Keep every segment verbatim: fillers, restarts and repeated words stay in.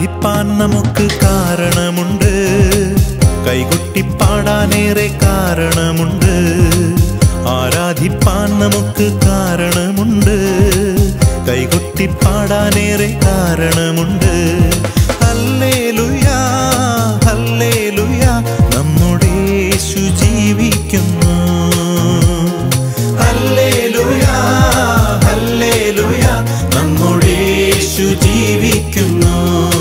ആരാധിപ്പാൻ നമുക്ക് കാരണമുണ്ട്, കൈകൊട്ടിപ്പാടാനേറെ കാരണമുണ്ട്. ആരാധിപ്പാൻ നമുക്ക് കാരണമുണ്ട്, കൈകൊട്ടിപ്പാടാനേറെ കാരണമുണ്ട്. ഹല്ലേലൂയാ ഹല്ലേലൂയാ നമ്മുടെ യേശു ജീവിക്കുന്നു. ഹല്ലേലൂയാ ഹല്ലേലൂയാ നമ്മുടെ യേശു ജീവിക്കുന്നു.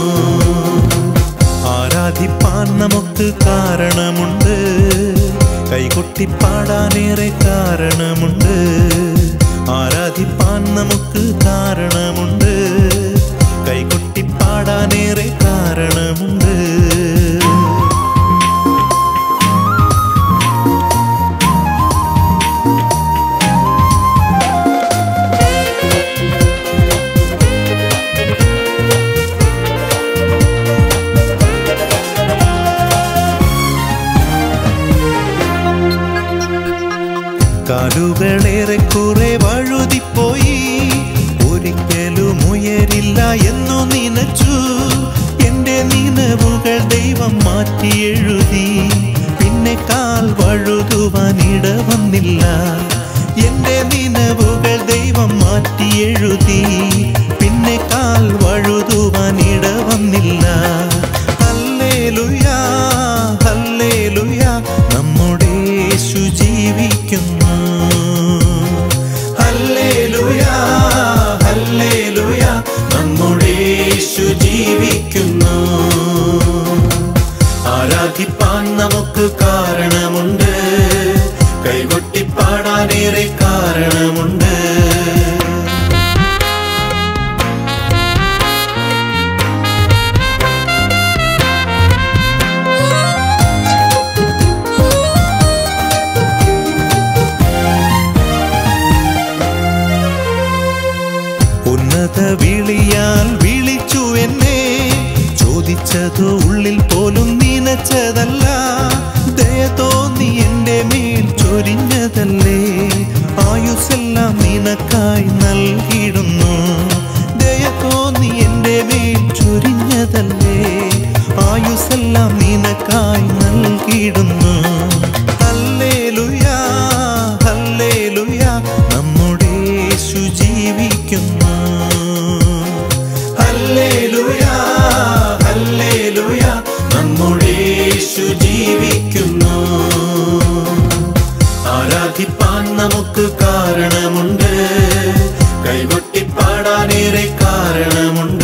ആരാധിപ്പാൻ നമുക്ക് കാരണമുണ്ട്, കൈകൊട്ടിപ്പാടാനേറെ കാരണമുണ്ട്. ആരാധിപ്പാൻ നമുക്ക് കാരണമുണ്ട്, കൈകൊട്ടിപ്പാടാനേറെ കാരണമുണ്ട്. കാലുകളേറെ കുറെ വഴുതിപ്പോയി, ഒരിക്കലും ഉയരില്ല എന്നു നനച്ചു. എന്റെ നിലവുകൾ ദൈവം മാറ്റി എഴുതി, പിന്നെ കാൽ വഴുതുവാനിട വന്നില്ല. എന്റെ നിലവുകൾ ദൈവം മാറ്റി എഴുതി, പിന്നെ കാൽ വഴുതുവാനിട വന്നില്ല. ഹല്ലേലൂയാ ഹല്ലേലൂയാ നമ്മുടെ യേശു ജീവിക്കുന്നു. ഹല്ലേലൂയാ ഹല്ലേലൂയാ നമ്മുടെ യേശു ജീവിക്കുന്നു. ആരാധിപ്പാൻ നമുക്ക് കാരണമുണ്ട്, കൈകൊട്ടിപ്പാടാനേറെ കാരണമുണ്ട്. ഉന്നത വിളിയാൽ വിളിച്ചു എന്നെ, ചോദിച്ചതോ ഉള്ളിൽ പോലും നനച്ചതല്ല. ദയ തോന്നി എന്റെ മേൽ ചൊരിഞ്ഞതല്ലേ, ആയുസ്സെല്ലാം നിനക്കായി നൽകിയിടുന്നു. ദയ തോന്നി എന്റെ മേൽ ചൊരിഞ്ഞതല്ലേ, ആയുസ്സെല്ലാം നിനക്കായി നൽകിയിടുന്നു. ഹല്ലേലൂയാ ഹല്ലേലൂയാ നമ്മുടെ യേശു ജീവിക്കുന്നു. ഹല്ലേലൂയാ ഹല്ലേലൂയാ നമ്മുടെ യേശു ജീവിക്കുന്നു. ആരാധിപ്പാൻ നമുക്ക് കാരണമുണ്ട്, കൈകൊട്ടിപ്പാടാനേറെ കാരണമുണ്ട്.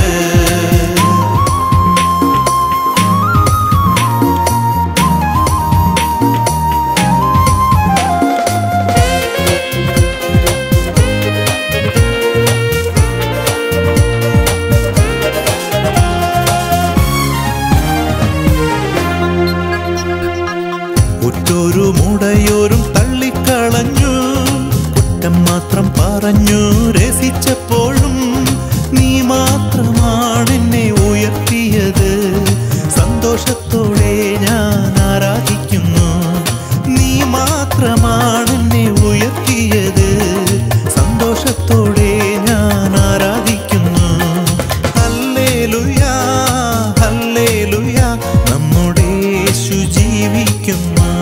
ഉറ്റോരും ഉടയോരും തള്ളിക്കളഞ്ഞു, കുറ്റം മാത്രം പറഞ്ഞു രസിച്ചപ്പോഴും നീ മാത്രമാണെന്നെ ഉയർത്തിയത്. സന്തോഷത്തോടെ ഞാൻ ആരാധിക്കുന്നു, നീ മാത്രമാണെന്നെ ഉയർത്തിയത്. സന്തോഷത്തോടെ ഞാൻ ആരാധിക്കുന്നു. ഹല്ലേലൂയാ ഹല്ലേലൂയാ നമ്മുടെ യേശു ജീവിക്കുന്നു.